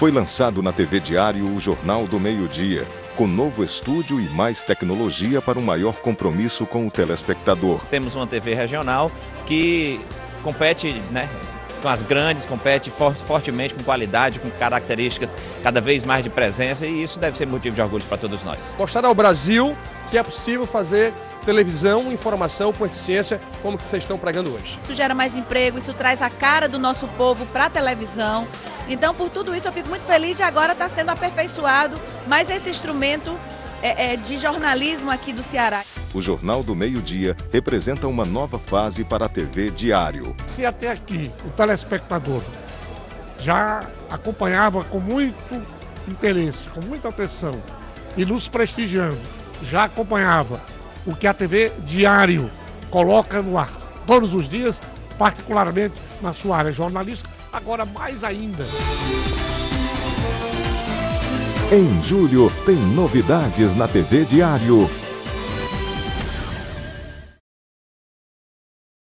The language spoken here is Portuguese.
Foi lançado na TV Diário o Jornal do Meio-Dia, com novo estúdio e mais tecnologia para um maior compromisso com o telespectador. Temos uma TV regional que compete, com as grandes, compete fortemente com qualidade, com características cada vez mais de presença, e isso deve ser motivo de orgulho para todos nós. Mostrar ao Brasil que é possível fazer televisão, informação com eficiência, como que vocês estão pregando hoje. Isso gera mais emprego, isso traz a cara do nosso povo para a televisão. Então, por tudo isso, eu fico muito feliz de agora estar sendo aperfeiçoado mais esse instrumento de jornalismo aqui do Ceará. O Jornal do Meio-Dia representa uma nova fase para a TV Diário. Se até aqui o telespectador já acompanhava com muito interesse, com muita atenção e nos prestigiando, já acompanhava o que a TV Diário coloca no ar todos os dias, particularmente na sua área jornalística, agora mais ainda. Em julho tem novidades na TV Diário.